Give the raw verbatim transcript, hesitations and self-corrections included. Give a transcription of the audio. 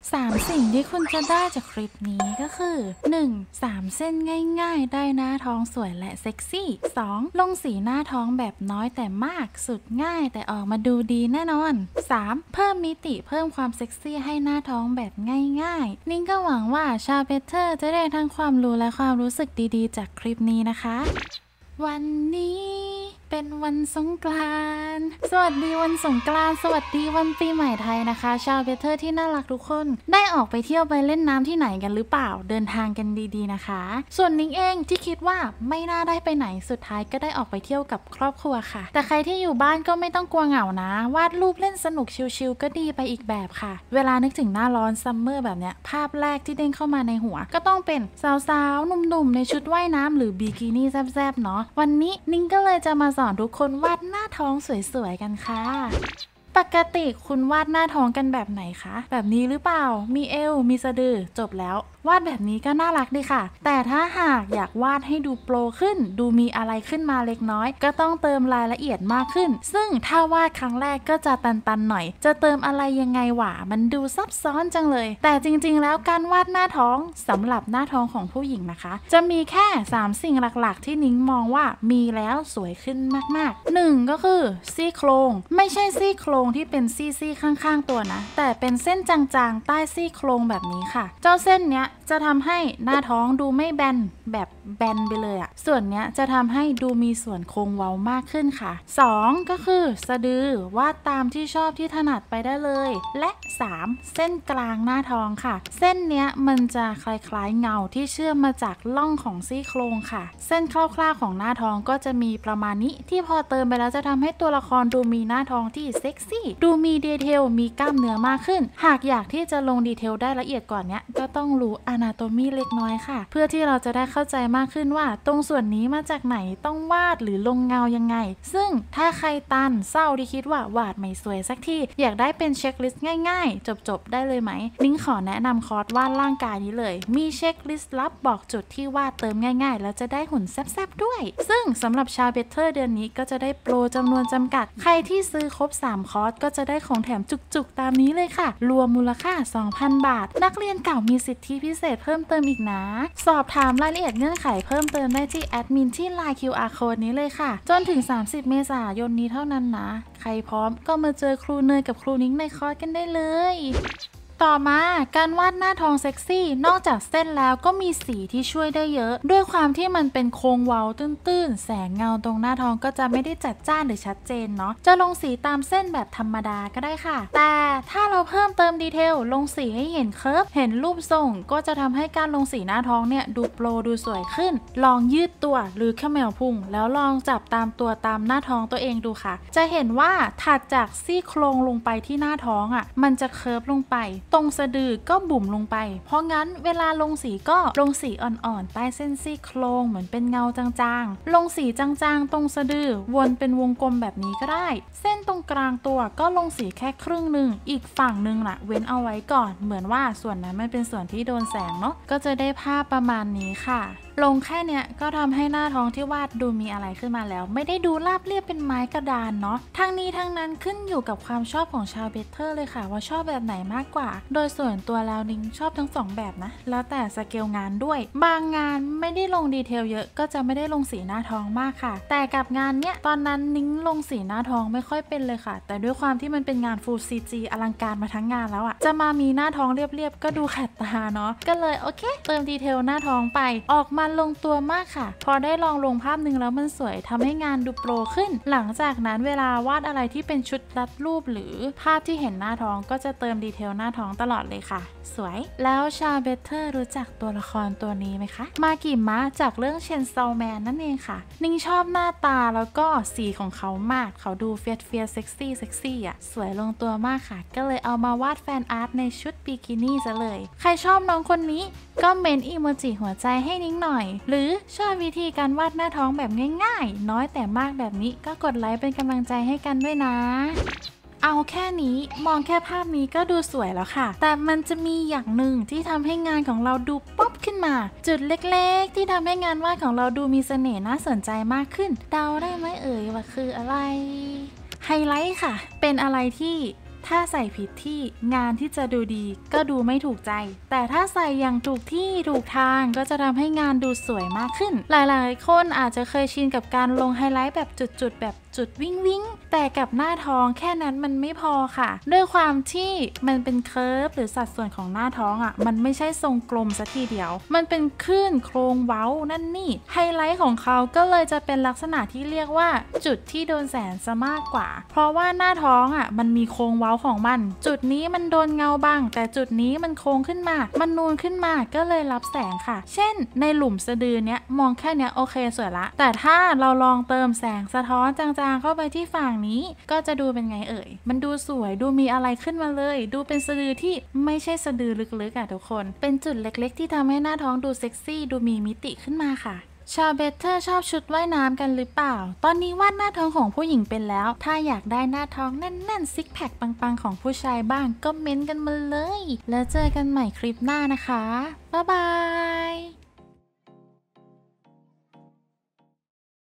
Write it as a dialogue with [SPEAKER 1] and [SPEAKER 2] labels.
[SPEAKER 1] สามสิ่งที่คุณจะได้จากคลิปนี้ก็คือ หนึ่ง. สามเส้นง่ายๆได้หน้าท้องสวยและเซ็กซี่ สอง. ลงสีหน้าท้องแบบน้อยแต่มากสุดง่ายแต่ออกมาดูดีแน่นอน สาม. เพิ่มมิติเพิ่มความเซ็กซี่ให้หน้าท้องแบบง่ายๆนิ้งก็หวังว่าชาวเพชรเธอจะได้ทั้งความรู้และความรู้สึกดีๆจากคลิปนี้นะคะวันนี้เป็นวันสงกรานต์สวัสดีวันสงกรานต์สวัสดีวันปีใหม่ไทยนะคะชาวเบเทอร์ที่น่ารักทุกคนได้ออกไปเที่ยวไปเล่นน้ำที่ไหนกันหรือเปล่าเดินทางกันดีๆนะคะส่วนนิ้งเองที่คิดว่าไม่น่าได้ไปไหนสุดท้ายก็ได้ออกไปเที่ยวกับครอบครัวค่ะแต่ใครที่อยู่บ้านก็ไม่ต้องกลัวเหงานะวาดรูปเล่นสนุกชิลๆก็ดีไปอีกแบบค่ะเวลานึกถึงหน้าร้อนซัมเมอร์แบบเนี้ยภาพแรกที่เด้งเข้ามาในหัวก็ต้องเป็นสาวๆหนุ่มๆในชุดว่ายน้ำหรือบิกินี่แซ่บๆเนาะวันนี้นิ้งก็เลยจะมาสอนทุกคนวาดหน้าท้องสวยๆกันค่ะปกติคุณวาดหน้าท้องกันแบบไหนคะแบบนี้หรือเปล่ามีเอวมีสะดือจบแล้ววาดแบบนี้ก็น่ารักดีค่ะแต่ถ้าหากอยากวาดให้ดูโปรขึ้นดูมีอะไรขึ้นมาเล็กน้อยก็ต้องเติมรายละเอียดมากขึ้นซึ่งถ้าวาดครั้งแรกก็จะตันๆหน่อยจะเติมอะไรยังไงหว่ามันดูซับซ้อนจังเลยแต่จริงๆแล้วการวาดหน้าท้องสำหรับหน้าท้องของผู้หญิงนะคะจะมีแค่สามสิ่งหลักๆที่นิ้งมองว่ามีแล้วสวยขึ้นมากๆหนึ่งก็คือซี่โครงไม่ใช่ซี่โครงที่เป็นซี่ๆข้างๆตัวนะแต่เป็นเส้นจางๆใต้ซี่โครงแบบนี้ค่ะเจ้าเส้นเนี้ยจะทำให้หน้าท้องดูไม่แบนแบบแบนไปเลยอะส่วนเนี้ยจะทำให้ดูมีส่วนโค้งเว้ามากขึ้นค่ะสองก็คือสะดือวาดตามที่ชอบที่ถนัดไปได้เลยและสามเส้นกลางหน้าท้องค่ะเส้นเนี้ยมันจะคล้ายๆเงาที่เชื่อมมาจากล่องของซี่โครงค่ะเส้นคร่าวๆของหน้าท้องก็จะมีประมาณนี้ที่พอเติมไปแล้วจะทำให้ตัวละครดูมีหน้าท้องที่เซ็กซี่ดูมีดีเทลมีกล้ามเนื้อมากขึ้นหากอยากที่จะลงดีเทลได้ละเอียดกว่านี้ก็ต้องรู้Anatomy เล็กน้อยค่ะเพื่อที่เราจะได้เข้าใจมากขึ้นว่าตรงส่วนนี้มาจากไหนต้องวาดหรือลงเงายังไงซึ่งถ้าใครตันเศร้าที่คิดว่าวาดไม่สวยสักทีอยากได้เป็นเช็คลิสต์ง่ายๆจบๆได้เลยไหมนิ้งขอแนะนำคอร์สวาดร่างกายนี้เลยมีเช็คลิสต์ลับบอกจุดที่วาดเติมง่ายๆแล้วจะได้หุ่นแซ่บๆด้วยซึ่งสำหรับชาวเบเทอร์เดือนนี้ก็จะได้โปรจำนวนจำกัดใครที่ซื้อครบสามคอร์สก็จะได้ของแถมจุกๆตามนี้เลยค่ะรวมมูลค่า สองพัน บาทนักเรียนเก่ามีสิทธิพิเศษเพิ่มเติมอีกนะสอบถามรายละเอียดเงื่อนไขเพิ่มเติมได้ที่แอดมินที่ ไลน์ คิว อาร์ Code นี้เลยค่ะจนถึงสามสิบเมษายนนี้เท่านั้นนะใครพร้อมก็มาเจอครูเนยกับครูนิ้งในคอร์สกันได้เลยต่อมาการวาดหน้าท้องเซ็กซี่นอกจากเส้นแล้วก็มีสีที่ช่วยได้เยอะด้วยความที่มันเป็นโค้งเว้าตื้นๆแสงเงาตรงหน้าท้องก็จะไม่ได้จัดจ้านหรือชัดเจนเนาะจะลงสีตามเส้นแบบธรรมดาก็ได้ค่ะแต่ถ้าเราเพิ่มเติมดีเทลลงสีให้เห็นเคิร์ฟเห็นรูปทรงก็จะทำให้การลงสีหน้าท้องเนี่ยดูโปรดูสวยขึ้นลองยืดตัวหรือเขมวพุงแล้วลองจับตามตัวตามหน้าท้องตัวเองดูค่ะจะเห็นว่าถัดจากซี่โครงลงไปที่หน้าท้องอ่ะมันจะเคิร์ฟลงไปตรงสะดือก็บุ๋มลงไปเพราะงั้นเวลาลงสีก็ลงสีอ่อนๆใต้เส้นซี่โครงเหมือนเป็นเงาจางๆลงสีจางๆตรงสะดือวนเป็นวงกลมแบบนี้ก็ได้เส้นตรงกลางตัวก็ลงสีแค่ครึ่งหนึ่งอีกฝั่งหนึ่งล่ะเว้นเอาไว้ก่อนเหมือนว่าส่วนนั้นมันเป็นส่วนที่โดนแสงเนาะก็จะได้ภาพประมาณนี้ค่ะลงแค่เนี้ยก็ทำให้หน้าท้องที่วาดดูมีอะไรขึ้นมาแล้วไม่ได้ดูราบเรียบเป็นไม้กระดานเนาะทั้งนี้ทั้งนั้นขึ้นอยู่กับความชอบของชาวเบเทอร์เลยค่ะว่าชอบแบบไหนมากกว่าโดยส่วนตัวแล้วนิ้งชอบทั้งสองแบบนะแล้วแต่สเกลงานด้วยบางงานไม่ได้ลงดีเทลเยอะก็จะไม่ได้ลงสีหน้าท้องมากค่ะแต่กับงานเนี้ยตอนนั้นนิ้งลงสีหน้าท้องไม่ค่อยเป็นเลยค่ะแต่ด้วยความที่มันเป็นงานฟูล ซี จี อลังการมาทั้งงานแล้วอะจะมามีหน้าท้องเรียบๆก็ดูขัดตาเนาะก็เลยโอเคเติมดีเทลหน้าท้องไปออกมาลงตัวมากค่ะพอได้ลองลงภาพหนึ่งแล้วมันสวยทำให้งานดูโปรขึ้นหลังจากนั้นเวลาวาดอะไรที่เป็นชุดรัดรูปหรือภาพที่เห็นหน้าท้องก็จะเติมดีเทลหน้าท้องตลอดเลยค่ะสวยแล้วชาวเบเทอร์รู้จักตัวละครตัวนี้ไหมคะมากิมะจากเรื่องเชนซอแมนนั่นเองค่ะนิ้งชอบหน้าตาแล้วก็สีของเขามากเขาดูเฟียสเฟียสเซ็กซี่เซ็กซี่อ่ะสวยลงตัวมากค่ะก็เลยเอามาวาดแฟนอาร์ตในชุดบิกินี่ซะเลยใครชอบน้องคนนี้ก็เมนอีโมจิหัวใจให้นิ้งหน่อยหรือชอบวิธีการวาดหน้าท้องแบบง่ายๆน้อยแต่มากแบบนี้ก็กดไลค์เป็นกำลังใจให้กันด้วยนะเอาแค่นี้มองแค่ภาพนี้ก็ดูสวยแล้วค่ะแต่มันจะมีอย่างหนึ่งที่ทำให้งานของเราดูป๊อปขึ้นมาจุดเล็กๆที่ทำให้งานวาดของเราดูมีเสน่ห์น่าสนใจมากขึ้นเดาได้ไหมเอ่ยว่าคืออะไรไฮไลท์ค่ะเป็นอะไรที่ถ้าใส่ผิดที่งานที่จะดูดีก็ดูไม่ถูกใจแต่ถ้าใส่อย่างถูกที่ถูกทางก็จะทำให้งานดูสวยมากขึ้นหลายๆคนอาจจะเคยชินกับการลงไฮไลท์แบบจุดๆแบบจุดวิงวิงแต่กับหน้าท้องแค่นั้นมันไม่พอค่ะด้วยความที่มันเป็นเคิร์ฟหรือสัดส่วนของหน้าท้องอ่ะมันไม่ใช่ทรงกลมซะทีเดียวมันเป็นคลื่นโครงเว้านั่นนี่ไฮไลท์ของเขาก็เลยจะเป็นลักษณะที่เรียกว่าจุดที่โดนแสงซะมากกว่าเพราะว่าหน้าท้องอ่ะมันมีโครงเว้าของมันจุดนี้มันโดนเงาบ้างแต่จุดนี้มันโค้งขึ้นมามันนูนขึ้นมาก็เลยรับแสงค่ะเช่นในหลุมสะดือเนี้ยมองแค่เนี้ยโอเคสวยละแต่ถ้าเราลองเติมแสงสะท้อนจางๆเข้าไปที่ฝั่งนี้ก็จะดูเป็นไงเอ่ยมันดูสวยดูมีอะไรขึ้นมาเลยดูเป็นสะดือที่ไม่ใช่สะดือลึกๆอ่ะทุกคนเป็นจุดเล็กๆที่ทำให้หน้าท้องดูเซ็กซี่ดูมีมิติขึ้นมาค่ะชาวเบเทอร์ชอบชุดว่ายน้ำกันหรือเปล่าตอนนี้วาดหน้าท้องของผู้หญิงเป็นแล้วถ้าอยากได้หน้าท้องแน่นๆซิกแพคปังๆของผู้ชายบ้างก็เม้นกันมาเลยแล้วเจอกันใหม่คลิปหน้านะคะบ๊ายบาย